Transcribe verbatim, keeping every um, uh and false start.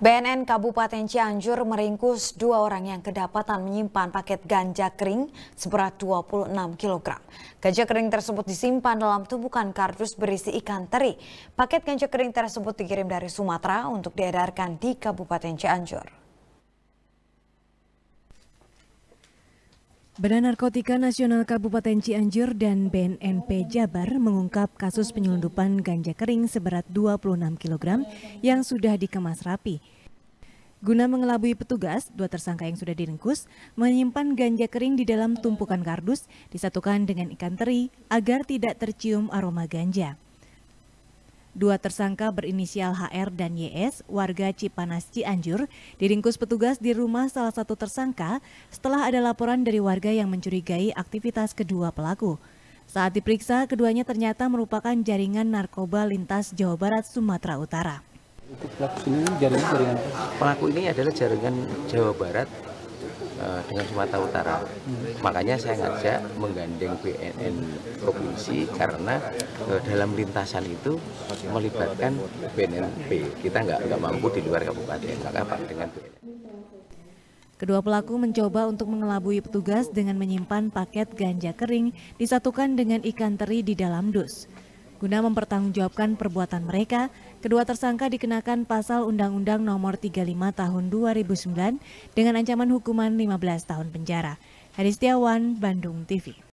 B N N Kabupaten Cianjur meringkus dua orang yang kedapatan menyimpan paket ganja kering seberat dua puluh enam kilogram. Ganja kering tersebut disimpan dalam tumpukan kardus berisi ikan teri. Paket ganja kering tersebut dikirim dari Sumatera untuk diedarkan di Kabupaten Cianjur. Badan Narkotika Nasional Kabupaten Cianjur dan B N N P Jabar mengungkap kasus penyelundupan ganja kering seberat dua puluh enam kilogram yang sudah dikemas rapi. Guna mengelabui petugas, dua tersangka yang sudah diringkus menyimpan ganja kering di dalam tumpukan kardus disatukan dengan ikan teri agar tidak tercium aroma ganja. Dua tersangka berinisial H R dan Y S, warga Cipanas Cianjur, diringkus petugas di rumah salah satu tersangka setelah ada laporan dari warga yang mencurigai aktivitas kedua pelaku. Saat diperiksa, keduanya ternyata merupakan jaringan narkoba lintas Jawa Barat Sumatera Utara. Pelaku ini jaringan jaringan pelaku ini adalah jaringan Jawa Barat uh, dengan Sumatera Utara. Hmm. Makanya saya ngajak menggandeng B N N provinsi karena uh, dalam lintasan itu melibatkan B N N P. Kita nggak nggak mampu di luar kabupaten, maka Pak dengan B N N. Kedua pelaku mencoba untuk mengelabui petugas dengan menyimpan paket ganja kering disatukan dengan ikan teri di dalam dus. Guna mempertanggungjawabkan perbuatan mereka, kedua tersangka dikenakan pasal Undang-Undang Nomor tiga puluh lima Tahun dua ribu sembilan dengan ancaman hukuman lima belas tahun penjara. Hadi Setiawan, Bandung T V.